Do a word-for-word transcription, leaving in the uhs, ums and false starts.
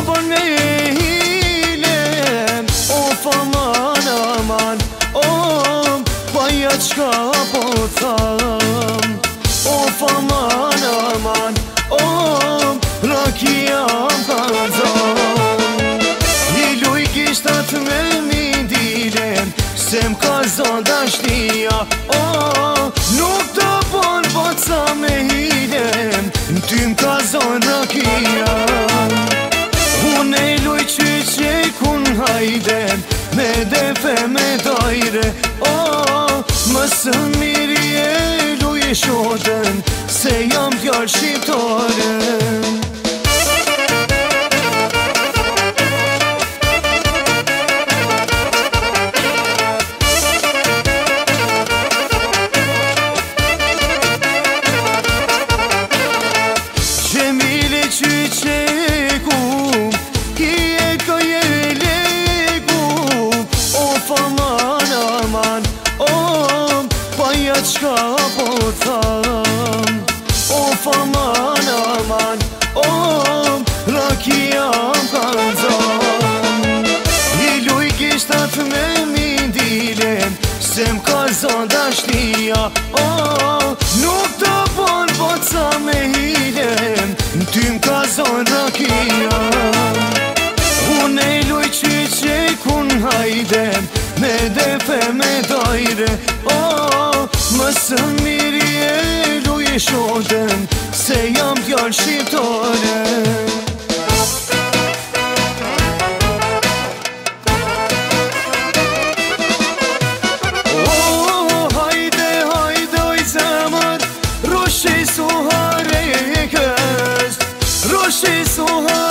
bon me hilem. Of aman aman om baya çka po tham. Of aman aman om rakijam kazan. Iluj kishtat me mindilem se m'ka zon dashnia. Oh, nuk të bon boca me hilem ty m'ka zon rakia. Unë e luj qyqe kun hajdem me defe me dajre. Oh, mësë miri e luj e shodën se jam djarë shqiptare. Cemile çiçekum kiye kayelekum. Of aman aman om baya çka po tham. Of aman aman om rakijam kazan. Iluj kishtat me mindilem se m'ka zon dashnia. Oh, nuk të bon boca me hilem ty m'ka zon rakia. Unë e luj qyqe kun hajdem me defe me dajre. Oh, mësë miri e luj e shodën se jam djarë shqiptare. Roshi suha